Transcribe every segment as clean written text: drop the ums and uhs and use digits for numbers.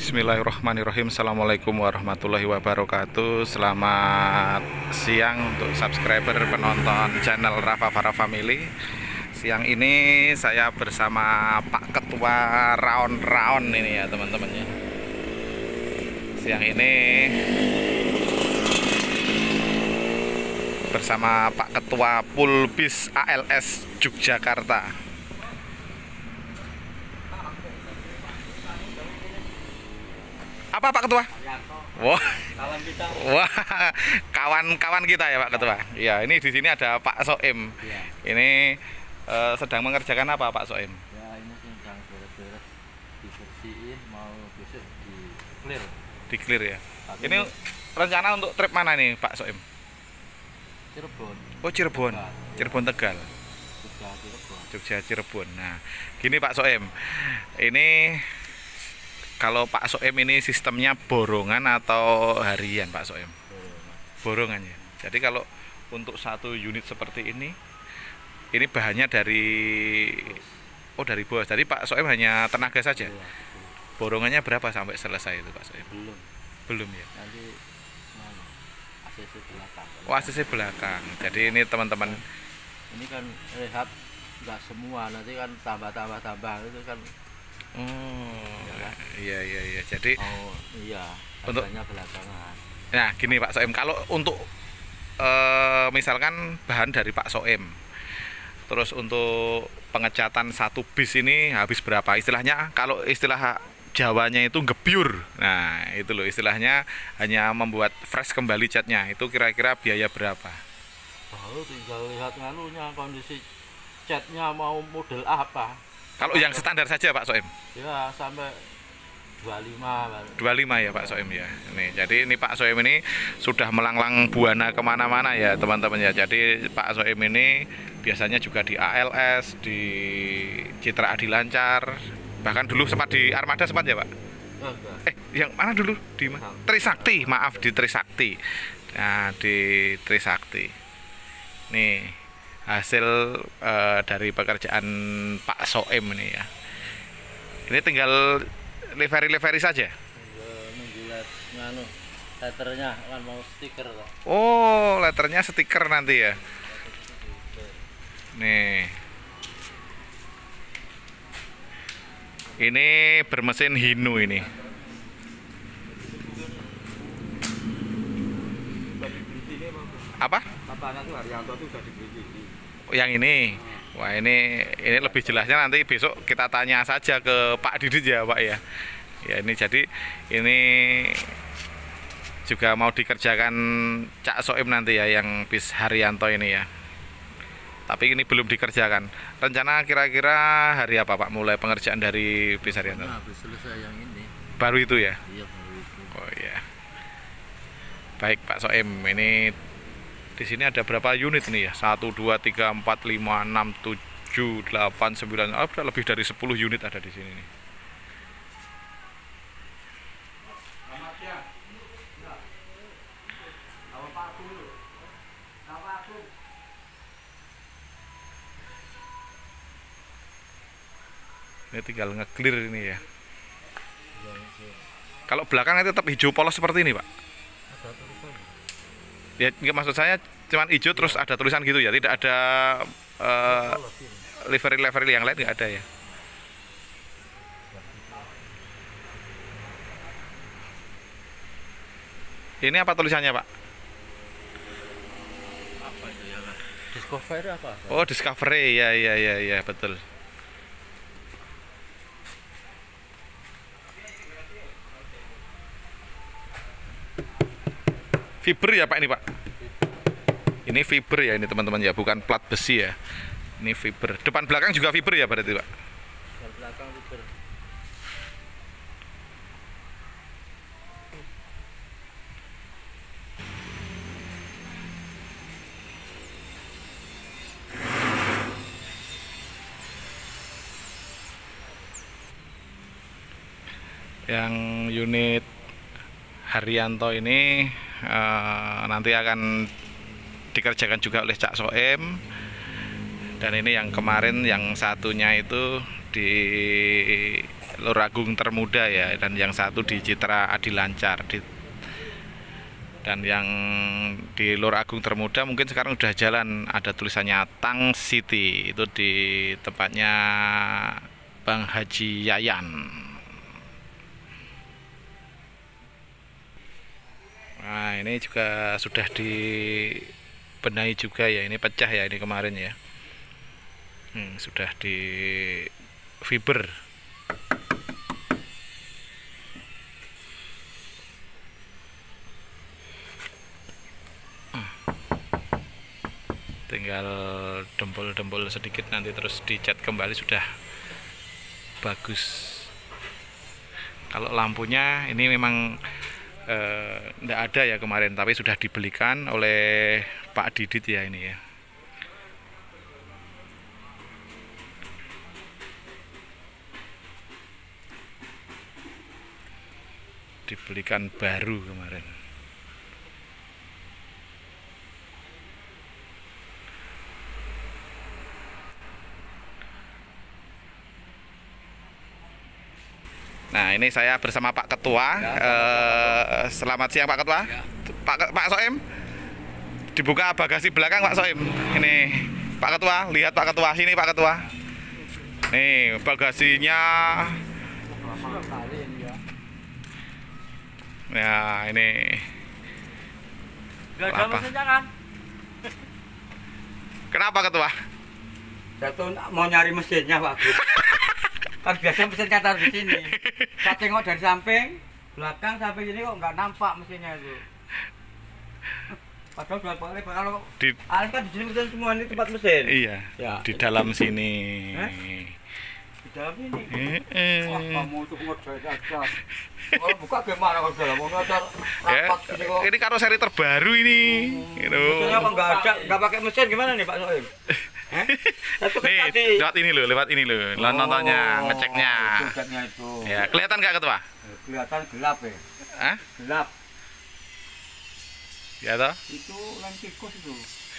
Bismillahirrahmanirrahim. Assalamualaikum warahmatullahi wabarakatuh. Selamat siang untuk subscriber penonton channel Rafa Farah Family. Siang ini saya bersama Pak Ketua Raon ini ya teman-teman ya. Siang ini bersama Pak Ketua Pulbis ALS Yogyakarta. Apa Pak Ketua? Wah, kawan kita ya Pak Ketua. Ya, ini di sini ada Pak Soim. Ya. Ini sedang mengerjakan apa Pak Soim? Ya, ini sedang beres-beres, dibersihin, mau besok di clear. Di clear ya. Tapi Ini rencana untuk trip mana nih Pak Soim? Cirebon. Oh Cirebon, Tegal. Cirebon Tegal, Jogja Cirebon. Jogja Cirebon. Nah, gini Pak Soim, ini kalau Pak Soim ini sistemnya borongan atau harian Pak Soim? Borongan ya. Jadi kalau untuk satu unit seperti ini bahannya dari dari bos. Jadi Pak Soim hanya tenaga saja. Iya, betul. Borongannya berapa sampai selesai itu Pak Soim? Belum ya. Nanti ACC belakang. Oh ACC belakang. Jadi ini teman-teman. Ini kan rehab nggak semua, nanti kan tambah itu kan. Oh iya. Jadi Oh iya. Untuk- Harganya belakangan. nah gini Pak Soim, kalau untuk misalkan bahan dari Pak Soim, terus untuk pengecatan satu bis ini habis berapa? Istilahnya kalau istilah Jawanya itu gebyur. Nah itu loh istilahnya, hanya membuat fresh kembali catnya. Itu kira-kira biaya berapa? Baru tinggal lihat nganunya, kondisi catnya mau model apa. Kalau yang standar saja Pak Soim? Ya sampai 25 Pak. 25 ya Pak Soim ya. Nih, jadi ini Pak Soim ini sudah melanglang buana kemana-mana ya teman-teman ya. Jadi Pak Soim ini biasanya juga di ALS, di Citra Adi Lancar, bahkan dulu sempat di Armada sempat ya Pak? Enggak. Yang mana dulu? Di Trisakti, maaf di Trisakti. Nah di Trisakti. Nih hasil dari pekerjaan Pak Soim ini ya. Ini tinggal livery saja. Nunggu nganu letternya kan mau stiker toh. Oh, letternya stiker nanti ya. Nih. Ini bermesin Hino ini. Apa? Lapangan tuh Haryanto tuh udah dibeli ini. Yang ini. Wah, ini lebih jelasnya nanti besok kita tanya saja ke Pak Didit ya, Pak ya. Ya, ini jadi ini juga mau dikerjakan Cak Soim nanti ya, yang bis Haryanto ini ya. Tapi ini belum dikerjakan. Rencana kira-kira hari apa Pak mulai pengerjaan dari bis Haryanto? Nah, habis selesai yang ini. Baru itu ya? Iya, baru itu. Oh iya. Baik Pak Soim, ini di sini ada berapa unit nih ya? 1, 2, 3, 4, 5, 6, 7, 8, 9. Ada lebih dari 10 unit ada di sini nih. Ini tinggal nge-clear ini ya. Kalau belakang itu tetap hijau polos seperti ini Pak? Ada tulisan. Ya enggak, maksud saya cuman hijau terus ada tulisan gitu ya, tidak ada livery yang lain nggak ada ya. Ini apa tulisannya Pak? Apa itu ya kan? Discover apa? Oh Discovery ya betul. Fiber ya Pak ini Pak? Ini fiber ya ini teman-teman ya, bukan plat besi ya. Ini fiber. Depan belakang juga fiber ya berarti Pak? Yang belakang fiber. Yang unit Haryanto ini nanti akan dikerjakan juga oleh Cak Soim. Dan ini yang kemarin yang satunya itu di Lur Agung Termuda ya, dan yang satu di Citra Adi Lancar. Dan yang di Lur Agung Termuda mungkin sekarang udah jalan, ada tulisannya Tang City, itu di tempatnya Bang Haji Yayan. Nah ini juga sudah dibenahi juga ya, ini pecah ya ini kemarin ya. Sudah di fiber. Tinggal dempul-dempul sedikit, nanti terus dicat kembali sudah bagus. Kalau lampunya ini memang tidak ada ya kemarin, tapi sudah dibelikan oleh Pak Didit ya ini ya. Dibelikan baru kemarin. Nah ini saya bersama Pak Ketua. Selamat siang Pak Ketua. Ya. Pak Soem, dibuka bagasi belakang Pak Soem. Ini Pak Ketua, lihat Pak Ketua, sini Pak Ketua. Nih bagasinya. Ya ini. Gak ada mesinnya kan? Kenapa Ketua? Jatuh mau nyari mesinnya Pak Gus. Kan biasa mesin katar di sini. Saya tengok dari samping, belakang sampai sini kok nggak nampak mesinnya itu. Padahal sudah boleh kalau kan di sini mesin semua, ini tempat mesin. Iya. Ya. Di dalam sini. Di dalam ini. Wah, kamu itu ngerjain aja. Kalau buka gimana kalau dalam mau ngajar rapat gini kok. Ini karoseri terbaru ini. Gitu. Mesinnya kok nggak ada, nggak pakai mesin gimana nih Pak Soim? Nih, lewat ini loh, nontonnya, ngeceknya. Itu. Ya, kelihatan nggak Ketua? Kelihatan gelap ya. Hah? Gelap. Ya toh? Itu lem tikus itu.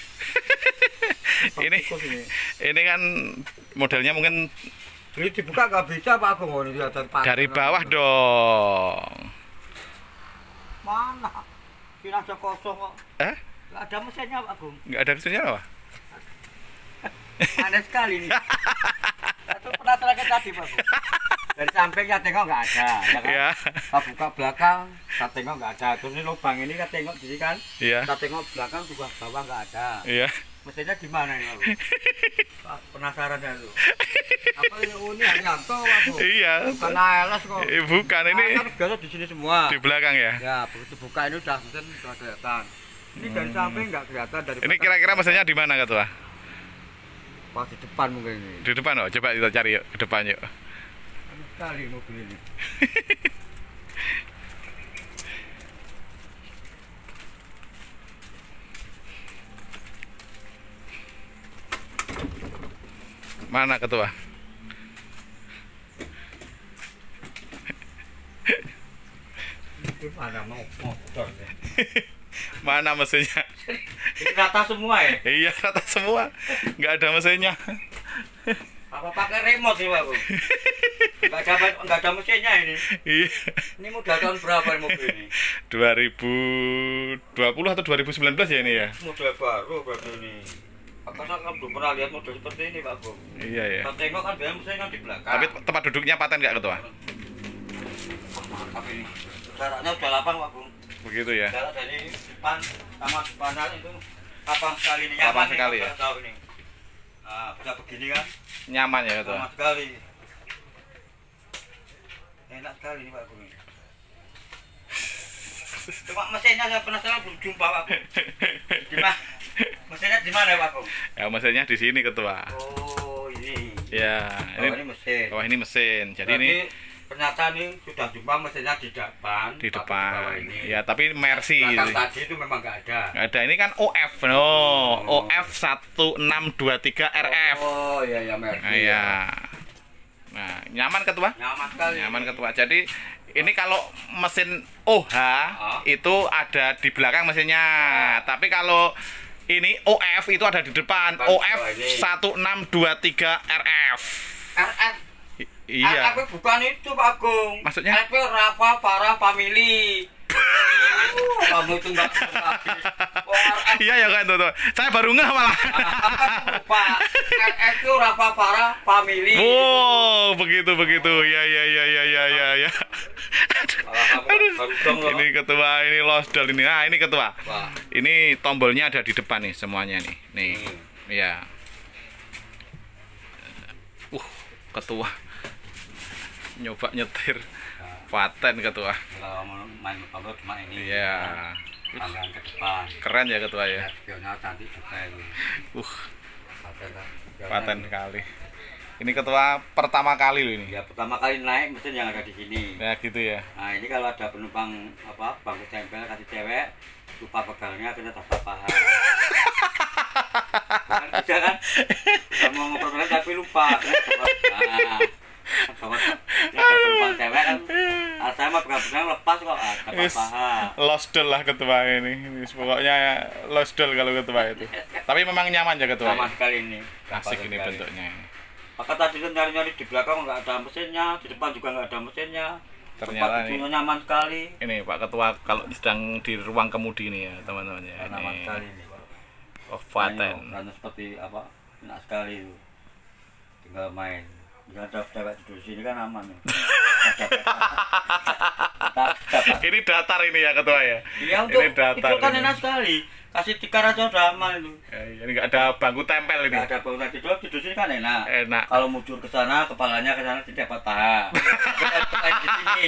ini kan modelnya mungkin Ini dibuka nggak bisa Pak Agung, ini dari bawah dong. Mana? Sini ada kosong kok. Nggak ada mesinnya Pak Agung. Nggak ada mesinnya apa? Aneh sekali nih. Itu penasaran tadi Pak Agung. Dari sampingnya tengok nggak ada, ya kan? Iya. Saya buka belakang, saya tengok nggak ada. Terus ini lubang ini saya tengok di sini kan? Iya. Saya tengok belakang juga bawah nggak ada. Iya. Mesinnya di mana ini Pak? Penasaran ya lu. Apa ini Haryanto Pak? Iya. Bukan ALS kok. Bukan ini. Kan biasa di sini semua. Di belakang ya. Ya, begitu buka ini udah mesin udah kelihatan. Ini dari samping nggak kelihatan dari. Ini kira-kira mesinnya di mana Ketua? Pas di depan mungkin ini. Di depan oh, coba kita cari yuk ke depan yuk. Aneh sekali mobil ini. Mana Ketua? Itu mana mau motor ya? Mana mesinnya? Ini rata semua ya? Iya, rata semua. Nggak ada mesinnya. Apa pakai remote sih Pak? Nggak ada mesinnya ini. Iya. Ini modal tahun berapa mobil ini? 2020 atau 2019 ya ini ya? Model baru berarti ini. Apa saya kan belum pernah lihat model seperti ini Pak Bung. Iya ya. Kita tengok kan biasanya mesinnya di belakang. Tapi tempat duduknya paten nggak Ketua? Mantap ini. Jaraknya udah lapang Pak Bung. Begitu ya. Jarak dari depan sama depanan itu lapang sekali ini. Lapang Nyaman sekali nih, ya? tahu ini. Nah, bisa begini kan? Nyaman ya Ketua? Nyaman sekali. Enak sekali ini Pak Bung. Cuma mesinnya saya penasaran belum jumpa Pak Bung. Gimana? Mesinnya di mana Pak Bung? Ya mesinnya di sini Ketua. Oh ini. Ya. Ini mesin. Oh ini mesin. Jadi Berarti ini ternyata nih sudah jumpa mesinnya di depan. di bawah depan. ini. Ya tapi Mercy. Belakang tadi itu memang nggak ada. Nggak ada, ini kan OF no. OF 1623 RF. Oh iya ya Mercy. Nah, ya. Nah, nyaman Ketua? Nyaman sekali. Nyaman Ketua. Jadi ini kalau mesin OH itu ada di belakang mesinnya. Tapi kalau ini OF itu ada di depan. OF 1623 RF. RF. Iya. Aku bukan itu Pak Agung. Maksudnya? Aku Rafa Farah Family. Kamu itu nggak Iya ya kan tuh. Saya baru ngeh malah. Pak, itu Rafa Farah Family. Oh, begitu. Ya. Ini ketua, ini losdol ini. Ah, ini ketua. Wah. Ini tombolnya ada di depan nih semuanya nih. Nih. Ya. Ketua nyoba nyetir paten ketua. Kalau mau main motor cuma ini. Iya. Panggang ke depan. Keren ya ketua ya. Spionnya cantik juga ini. Paten kali. Ini ketua pertama kali loh ini. Ya pertama kali naik mesin yang ada di sini. Ya gitu ya. Nah ini kalau ada penumpang apa bangku tempel kasih cewek lupa pegangnya kena tabrak paha. Bukan bisa kan? Kita mau ngobrol tapi lupa. Nah, kalau ada penumpang cewek kan, saya mau pegang-pegang lepas kok tabrak paha. Losdol lah ketua ini. Pokoknya losdol kalau ketua itu. Tapi memang nyaman ya ketua. Nyaman sekali ini. Asik ini bentuknya ini. Maka tadi kan nyari-nyari di belakang nggak ada mesinnya, di depan juga nggak ada mesinnya. Ternyata ini nyaman sekali. Ini Pak Ketua kalau sedang di ruang kemudi nih ya teman-teman ya. Nyaman sekali ini. Oh, paten. Karena seperti apa? Enak sekali itu. Tinggal main. Jika ada cewek di sini kan aman ya. Ini datar ini ya ketua ya. Iya untuk ini datar. Itu kan ini. enak sekali. Kasih tikar aja udah aman itu. Ya, ini nggak ada bangku tempel ini. Nggak ada bangunan tidur sini kan enak. Enak. Kalau mujur ke sana, kepalanya ke sana tidak patah. Bukan di sini.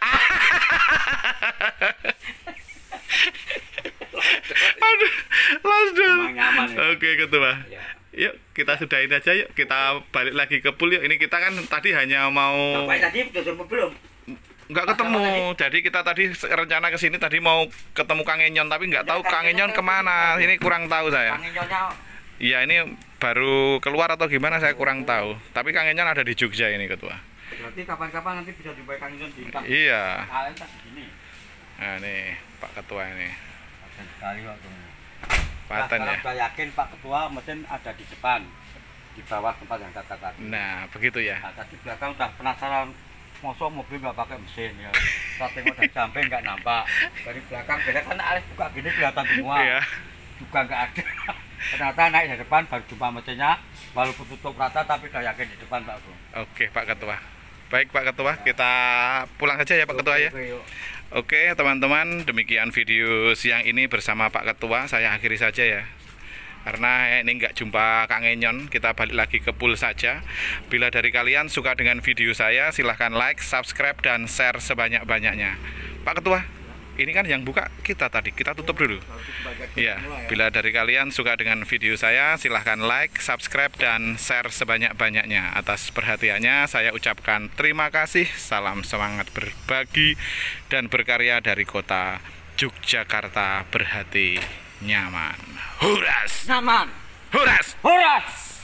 Aduh, losdol. Emang nyaman ya. Oke ketua. Ya. Yuk kita sudahin aja yuk. Kita balik lagi ke pool yuk. Ini kita kan tadi hanya mau. Sampai tadi udah sembuh belum? Nggak ketemu. Jadi kita tadi rencana ke sini tadi mau ketemu Kang Enyon tapi nggak tahu Kang Enyon kemana. Ini kurang tahu saya. Kang Enyonnya Iya ini baru keluar atau gimana saya kurang tahu. Tapi Kang Enyon ada di Jogja ini ketua. berarti kapan-kapan nanti bisa dibayar Kang Enyon di Iya. kalian tak di sini. Nah nih Pak Ketua ini. Paten sekali waktu. Paten ya. Sudah yakin Pak Ketua mesin ada di depan, di bawah tempat yang kata tadi. Nah begitu ya. Nah, tadi belakang udah penasaran, mosok mobil nggak pakai mesin ya. Kita tengok dari samping nggak nampak. Dari belakang beda kan Alif buka gini kelihatan semua. Iya. Juga nggak ada. Ternyata naik dari depan baru jumpa mesinnya, walaupun tutup rata tapi udah yakin di depan Pak Bung. Oke Pak Ketua. Baik Pak Ketua, kita pulang saja ya Pak Ketua ya. Oke teman-teman, demikian video siang ini bersama Pak Ketua. Saya akhiri saja ya. Karena ini nggak jumpa Kang Enyon, kita balik lagi ke pool saja. Bila dari kalian suka dengan video saya, silahkan like, subscribe, dan share sebanyak-banyaknya. Pak Ketua, ini kan yang buka kita tadi, kita tutup dulu. Iya, bila dari kalian suka dengan video saya, silahkan like, subscribe, dan share sebanyak-banyaknya. Atas perhatiannya, saya ucapkan terima kasih. Salam semangat berbagi dan berkarya dari kota Yogyakarta, berhati nyaman. Huras! Nyaman! Huras! Horas!